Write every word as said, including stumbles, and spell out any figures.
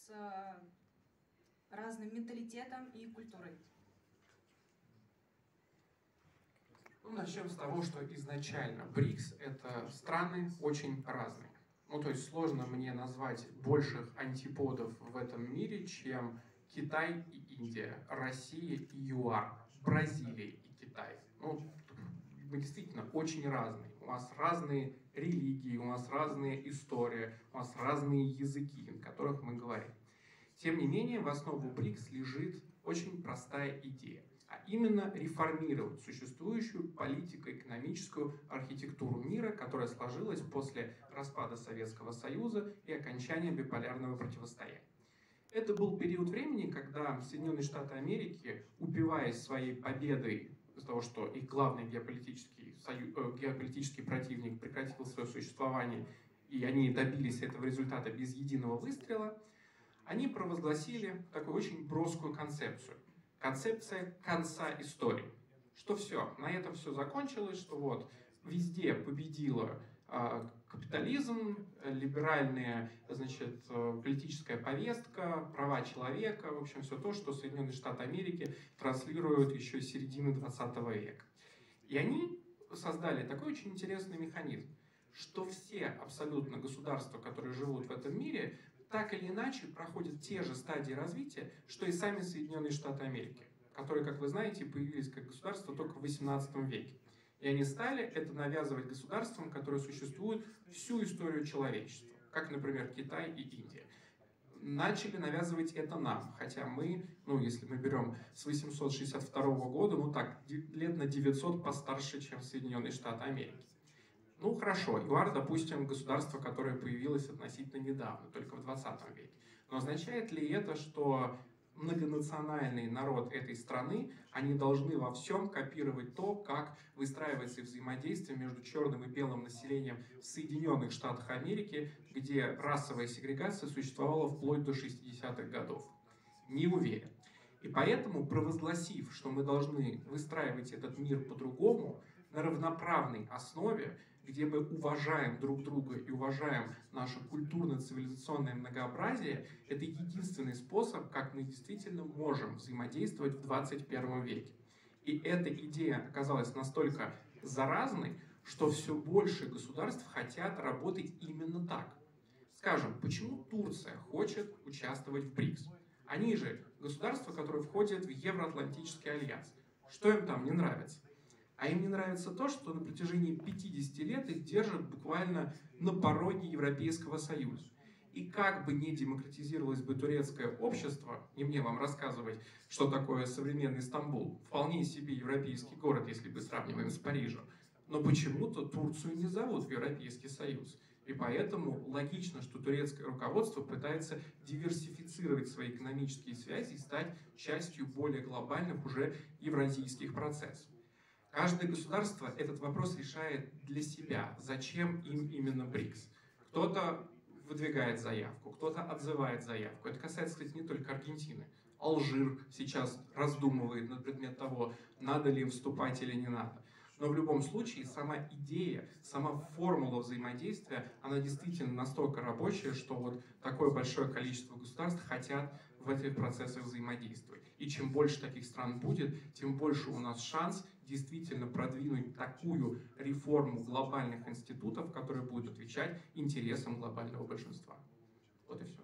с разным менталитетом и культурой? Ну, начнем с того, что изначально БРИКС — это страны очень разные. Ну, то есть сложно мне назвать больших антиподов в этом мире, чем Китай и Индия, Россия и ЮАР, Бразилия и Китай. Ну, мы действительно очень разные. У нас разные религии, у нас разные истории, у нас разные языки, на которых мы говорим. Тем не менее, в основу БРИКС лежит очень простая идея, а именно реформировать существующую политико-экономическую архитектуру мира, которая сложилась после распада Советского Союза и окончания биполярного противостояния. Это был период времени, когда Соединенные Штаты Америки, упиваясь своей победой из-за того, что их главный геополитический, союз, э, геополитический противник прекратил свое существование, и они добились этого результата без единого выстрела, они провозгласили такую очень броскую концепцию. Концепция конца истории. Что все, на этом все закончилось, что вот везде победила э, капитализм, либеральная, значит, э, политическая повестка, права человека, в общем, все то, что Соединенные Штаты Америки транслируют еще с середины двадцатого века. И они создали такой очень интересный механизм, что все абсолютно государства, которые живут в этом мире, так или иначе проходят те же стадии развития, что и сами Соединенные Штаты Америки, которые, как вы знаете, появились как государство только в восемнадцатом веке. И они стали это навязывать государствам, которые существуют всю историю человечества, как, например, Китай и Индия. Начали навязывать это нам, хотя мы, ну, если мы берем с восемьсот шестьдесят второго года, ну так, лет на девятьсот постарше, чем Соединенные Штаты Америки. Ну хорошо, ЮАР, допустим, государство, которое появилось относительно недавно, только в двадцатом веке. Но означает ли это, что многонациональный народ этой страны, они должны во всем копировать то, как выстраивается взаимодействие между черным и белым населением в Соединенных Штатах Америки, где расовая сегрегация существовала вплоть до шестидесятых годов? Не уверен. И поэтому, провозгласив, что мы должны выстраивать этот мир по-другому, на равноправной основе, где мы уважаем друг друга и уважаем наше культурно-цивилизационное многообразие, это единственный способ, как мы действительно можем взаимодействовать в двадцать первом веке. И эта идея оказалась настолько заразной, что все больше государств хотят работать именно так. Скажем, почему Турция хочет участвовать в БРИКС? Они же государства, которые входят в Евроатлантический альянс. Что им там не нравится? А им не нравится то, что на протяжении пятидесяти лет их держат буквально на пороге Европейского Союза. И как бы не демократизировалось бы турецкое общество, не мне вам рассказывать, что такое современный Стамбул, вполне себе европейский город, если мы сравниваем с Парижем, но почему-то Турцию не зовут в Европейский Союз. И поэтому логично, что турецкое руководство пытается диверсифицировать свои экономические связи и стать частью более глобальных уже евразийских процессов. Каждое государство этот вопрос решает для себя, зачем им именно БРИКС. Кто-то выдвигает заявку, кто-то отзывает заявку. Это касается, кстати, не только Аргентины. Алжир сейчас раздумывает на предмет того, надо ли им вступать или не надо. Но в любом случае сама идея, сама формула взаимодействия, она действительно настолько рабочая, что вот такое большое количество государств хотят в этих процессах взаимодействовать. И чем больше таких стран будет, тем больше у нас шанс действительно продвинуть такую реформу глобальных институтов, которая будет отвечать интересам глобального большинства. Вот и все.